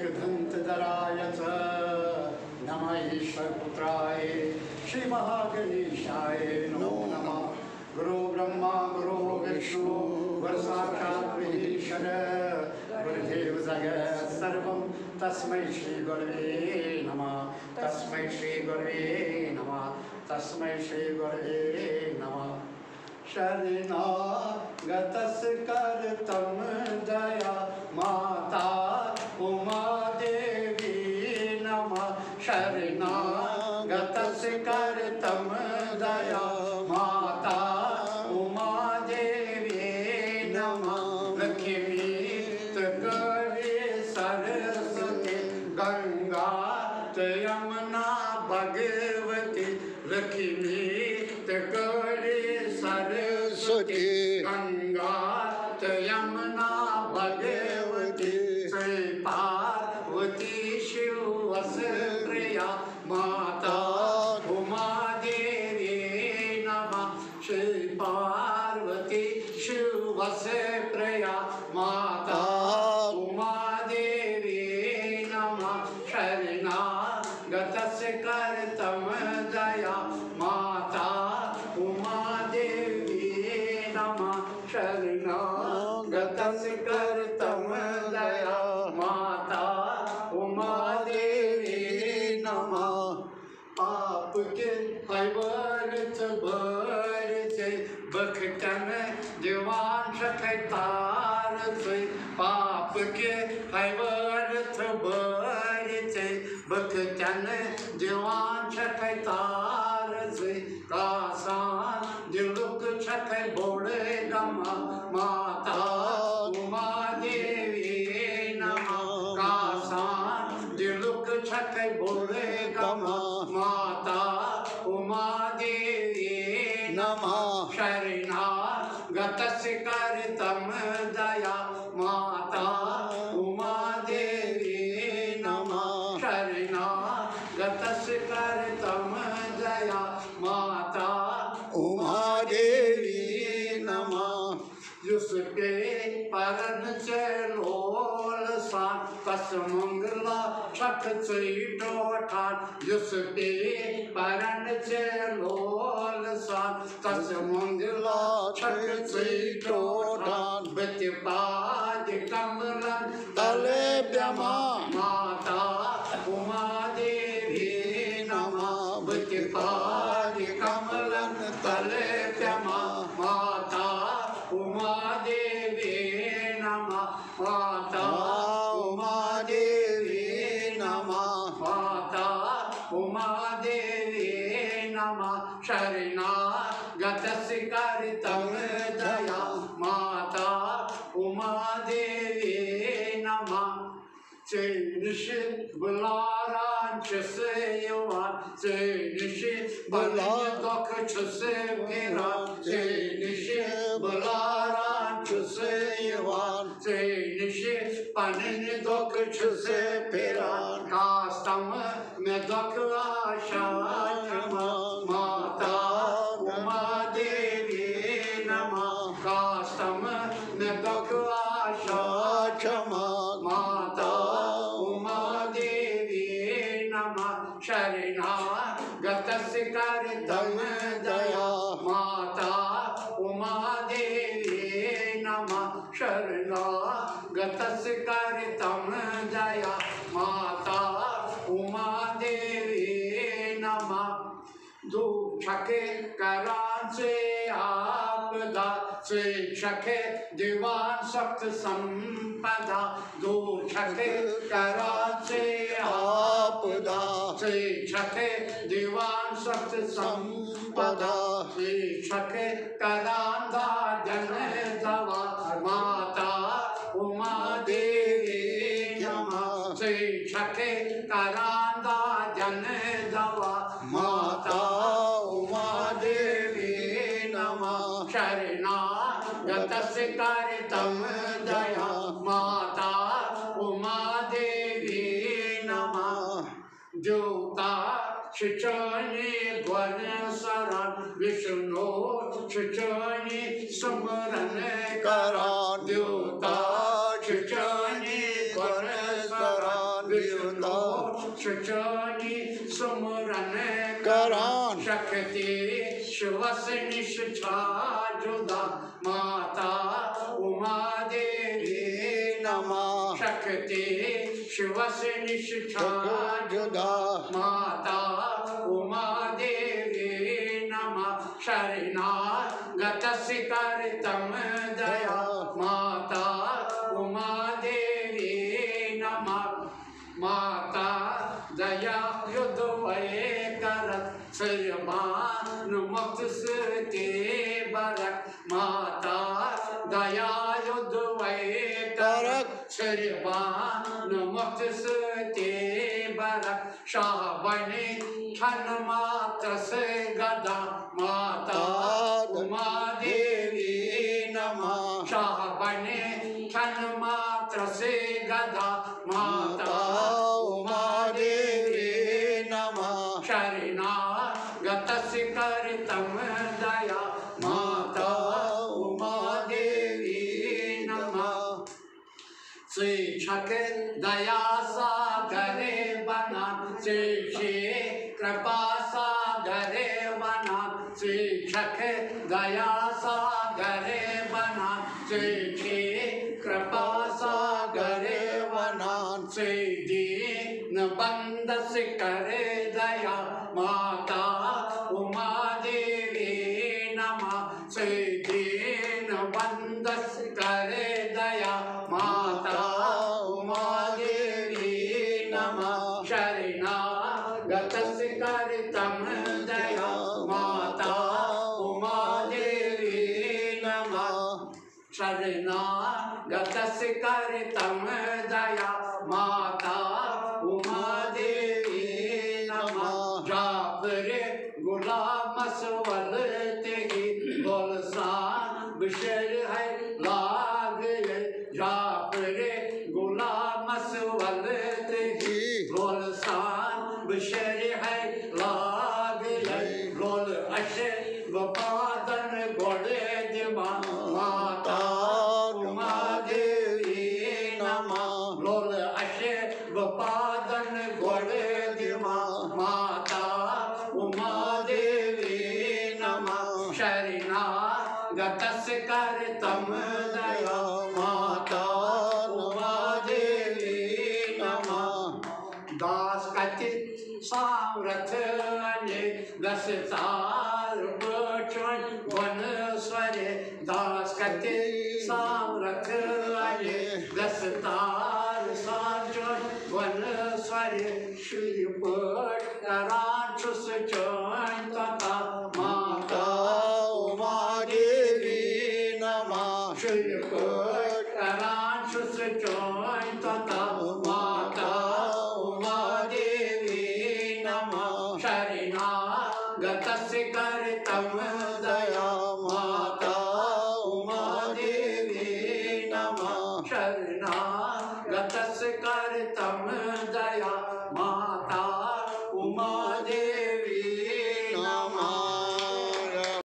एकदन्तधराय च नमः ईश्वरपुत्राय श्रीमहागणेशाय नमो नमः। गुरु ब्रह्मा गुरु विष्णु गुरुसाक्षात् महेश्वर गुरुदेव जगत् सर्वं तस्मै श्री गुरवे नमः। तस्मै श्री गुरवे नमः। तस्मै श्री गुरवे नमः। शरणागतस्कर्तं दया माता उमा देवी नमः। शरणागतस्कर्तं दया माता उमा देवी नमः। लक्ष्मी गौरी सरस्वती गंगा यमुना भगवती। लक्ष्मी गौरी सरस्वती गंगा यमुना भगवती। श्री पार्वती शिव प्रिया माता उमा देवी नमः। श्री पार्वती शिव प्रिया माता उमा देवी नमः। शरणागतस्कर्तं दया माता उमा देवी नमः। शरणागतस्कर्तं दया माता उमा देवी नमः। आपके हैवर्त भरते बखटन दीवान शखतार से। पाप के हैवर्त भरते बखटन दीवान शखतार से। कासान दिलुक छख बोड़े गमा माता उमा देवी नमः। कासान दिलुक छख बोड़े गमा माता उमा देवी नमः। शरणागतस्कर्तं दया माता उमा देवी नमः। शरणागतस्कर्तं दया माता उमा देवी नमः। जिसके परन चलोल सान तस मंगला छठ चैतो ठान। जिसके परन चलोल सान तस मंगला छठ चैतो ठान। बतिपाद कमलन तले ब्यमा माता उमा देवी नमः। बतिपाद कमलन तले ब्यमा माता उमा देवी नमः। माता उमा देवी नमः। माता उमा देवी नमः। शरणागतस्कर्तं दया माता उमा देवी नमः। चैनिश बुलारांच से युवान चैनिश बला दुख से मेरा। चैनिश बुलारांच से युवान चैनिश पनिन दुख से फेरा। कास्तम में दुख आशा माता उमा देवी नमः। कास्तम में दुख आशा माता उमा देवी नमः। शरणागतस्कर्तं दया माता उमा देवी नमः। शरणागतस्कर्तं दया माता उमा देवी नमः। दुखके करान से आपदा से छके दीवान सप्त संपदा। दुखके करान से आपदा से छके दीवान सप्त संपदा। से छके करान दा जन दवा माता उमा देवी नमः। से छके करान दा जन दवा माता उमा देवी नमः। शरणागतस्कर्तं दया माता उमा देवी नमः। देवता शिचनी ध्वन शरण विष्णु शिचनी स्मरण करा। देवता शिचनी ध्वन शरण विष्णु सुचोनी सुमरन करान शक्ति शिवस निष्ठा जुदा माता उमा देवी नमः शक्ति शिवस निष्ठा जुदा माता उमा देवी नमः शरणागतस्य कर्तम दया माता उमा देवी नमः माता दया युद्धवये करत श्रीमानुमुक्त सुते बरक माता दया युद्धवये करत श्रीमानुमुक्त सुते बरक शाहबने छन मात्र से गदा माता उमा देवी नमः शाहबने छन मात्र से गदा माता उमा देवी नमः शरणागतस्य कर्तम दया माता उमा देवी नमः शिक्षक दया सागरे बना शिक्षे कृपा सागरे बना शिक्षक दया सागरे बना शिक्षे कृपा सागरे बना से दीन बंदस करे दया माता उमा देवी नमः से दीन बंदस करे दया माता उमा देवी नमः शरणागतस्य कर्तम दया माता उमा देवी नमः शरणागतस्य कर्तम दया माता उमा देवी नमः जापरे गुलाम सवल तेगी बोलसान बिशर है लाग जापरे गुलाम सवल तेगी बोलसान बिशर है लाग गोल अशर वपादन गोड़े दिमा माता उमा देवी नमः गोल अशर वपादन गोड़े दिमा माता उमा देवी नमः शरणागतस्य कर्तम दया माता उमा देवी नमः दास कथित सामर्थ दस सार बचन वन स्वरे दास कथित सामर्थ दस तार साचन वन स्वरे श्री पट कराचुस चन तथा माता उमा देवी नमः श्री पट कराचुस चन तथा माता उमा देवी नमः शरणागतस्य कर्तम दया माता उमा देवी नमः शरणा